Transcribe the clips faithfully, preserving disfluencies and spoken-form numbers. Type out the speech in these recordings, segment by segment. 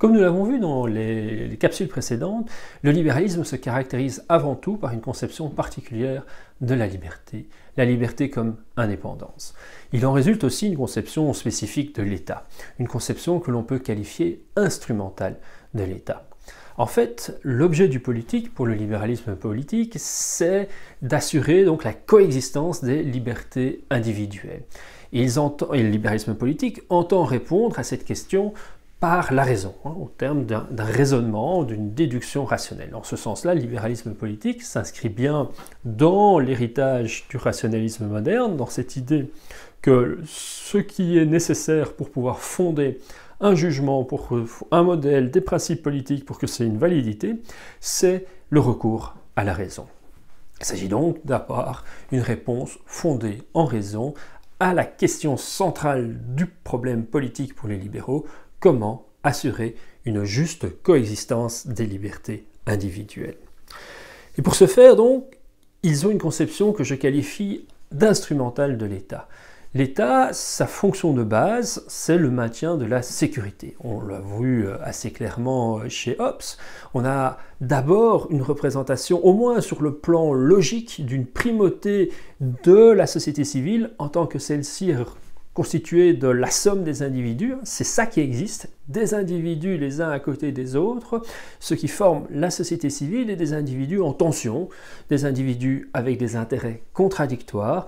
Comme nous l'avons vu dans les, les capsules précédentes, le libéralisme se caractérise avant tout par une conception particulière de la liberté, la liberté comme indépendance. Il en résulte aussi une conception spécifique de l'État, une conception que l'on peut qualifier instrumentale de l'État. En fait, l'objet du politique, pour le libéralisme politique, c'est d'assurer donc la coexistence des libertés individuelles. Et, ils entend, et le libéralisme politique entend répondre à cette question par la raison, hein, au terme d'un raisonnement, d'une déduction rationnelle. En ce sens-là, le libéralisme politique s'inscrit bien dans l'héritage du rationalisme moderne, dans cette idée que ce qui est nécessaire pour pouvoir fonder un jugement, pour un modèle, des principes politiques pour que c'est une validité, c'est le recours à la raison. Il s'agit donc d'avoir une réponse fondée en raison à la question centrale du problème politique pour les libéraux: comment assurer une juste coexistence des libertés individuelles. Et pour ce faire, donc, ils ont une conception que je qualifie d'instrumentale de l'État. L'État, sa fonction de base, c'est le maintien de la sécurité. On l'a vu assez clairement chez Hobbes. On a d'abord une représentation, au moins sur le plan logique, d'une primauté de la société civile en tant que celle-ci constituée de la somme des individus. C'est ça qui existe, des individus les uns à côté des autres, ce qui forme la société civile, et des individus en tension, des individus avec des intérêts contradictoires,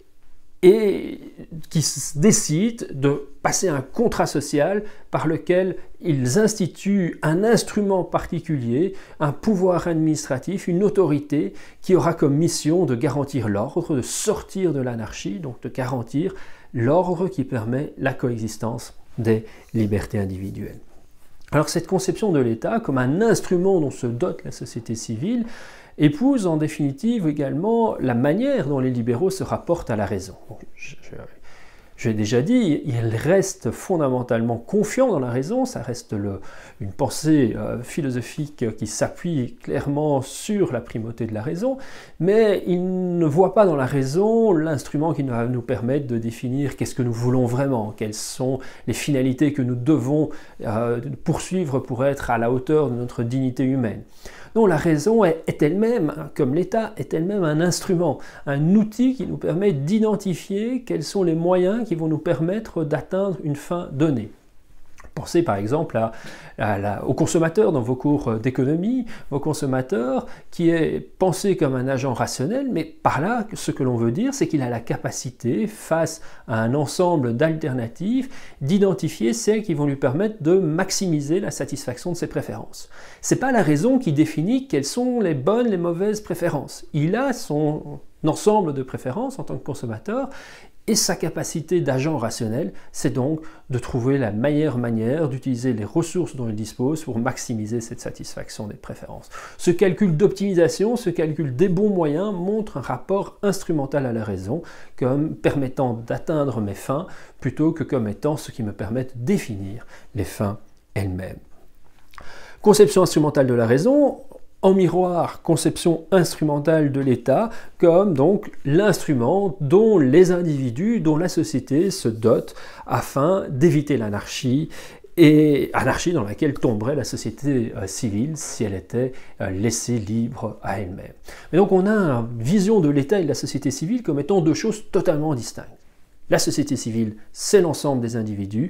et qui décident de passer un contrat social par lequel ils instituent un instrument particulier, un pouvoir administratif, une autorité qui aura comme mission de garantir l'ordre, de sortir de l'anarchie, donc de garantir l'ordre qui permet la coexistence des libertés individuelles. Alors cette conception de l'État comme un instrument dont se dote la société civile épouse en définitive également la manière dont les libéraux se rapportent à la raison. Je, je, je l'ai déjà dit, ils restent fondamentalement confiants dans la raison, ça reste le, une pensée euh, philosophique qui s'appuie clairement sur la primauté de la raison, mais ils ne voient pas dans la raison l'instrument qui va nous permettre de définir qu'est-ce que nous voulons vraiment, quelles sont les finalités que nous devons euh, poursuivre pour être à la hauteur de notre dignité humaine. Non, la raison est, est elle-même, comme l'État, est elle-même un instrument, un outil qui nous permet d'identifier quels sont les moyens qui vont nous permettre d'atteindre une fin donnée. Pensez par exemple à, à la, aux consommateurs dans vos cours d'économie, vos consommateurs qui est pensé comme un agent rationnel, mais par là, ce que l'on veut dire, c'est qu'il a la capacité, face à un ensemble d'alternatives, d'identifier celles qui vont lui permettre de maximiser la satisfaction de ses préférences. Ce n'est pas la raison qui définit quelles sont les bonnes, les mauvaises préférences. Il a son ensemble de préférences en tant que consommateur, et sa capacité d'agent rationnel, c'est donc de trouver la meilleure manière d'utiliser les ressources dont il dispose pour maximiser cette satisfaction des préférences. Ce calcul d'optimisation, ce calcul des bons moyens montre un rapport instrumental à la raison comme permettant d'atteindre mes fins plutôt que comme étant ce qui me permet de définir les fins elles-mêmes. Conception instrumentale de la raison. En miroir, conception instrumentale de l'État comme donc l'instrument dont les individus, dont la société se dote afin d'éviter l'anarchie, et anarchie dans laquelle tomberait la société euh, civile si elle était euh, laissée libre à elle-même. Mais donc on a une vision de l'État et de la société civile comme étant deux choses totalement distinctes. La société civile, c'est l'ensemble des individus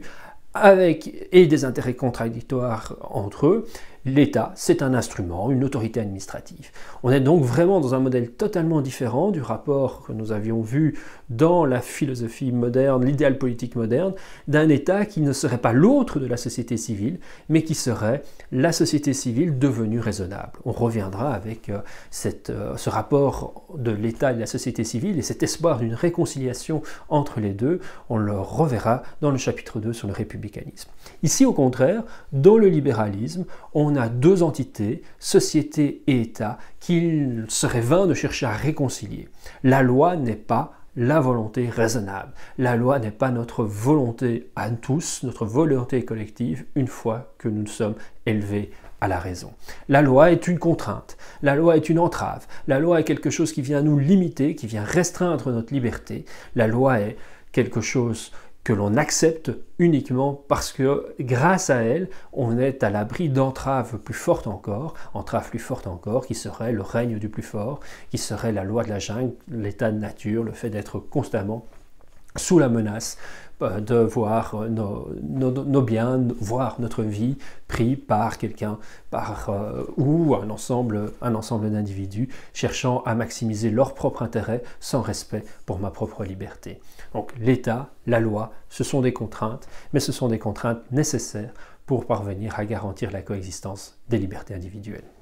avec, et des intérêts contradictoires entre eux. L'État, c'est un instrument, une autorité administrative. On est donc vraiment dans un modèle totalement différent du rapport que nous avions vu dans la philosophie moderne, l'idéal politique moderne, d'un État qui ne serait pas l'autre de la société civile, mais qui serait la société civile devenue raisonnable. On reviendra avec euh, cette, euh, ce rapport de l'État et de la société civile et cet espoir d'une réconciliation entre les deux. On le reverra dans le chapitre deux sur le républicanisme. Ici, au contraire, dans le libéralisme, on On a deux entités, société et État, qu'il serait vain de chercher à réconcilier. La loi n'est pas la volonté raisonnable. La loi n'est pas notre volonté à tous, notre volonté collective, une fois que nous sommes élevés à la raison. La loi est une contrainte, la loi est une entrave, la loi est quelque chose qui vient nous limiter, qui vient restreindre notre liberté. La loi est quelque chose que l'on accepte uniquement parce que grâce à elle, on est à l'abri d'entraves plus fortes encore, entraves plus fortes encore, qui seraient le règne du plus fort, qui serait la loi de la jungle, l'état de nature, le fait d'être constamment sous la menace de voir nos, nos, nos biens, voir notre vie pris par quelqu'un par, euh, ou un ensemble, un ensemble d'individus cherchant à maximiser leur propre intérêt sans respect pour ma propre liberté. Donc l'État, la loi, ce sont des contraintes, mais ce sont des contraintes nécessaires pour parvenir à garantir la coexistence des libertés individuelles.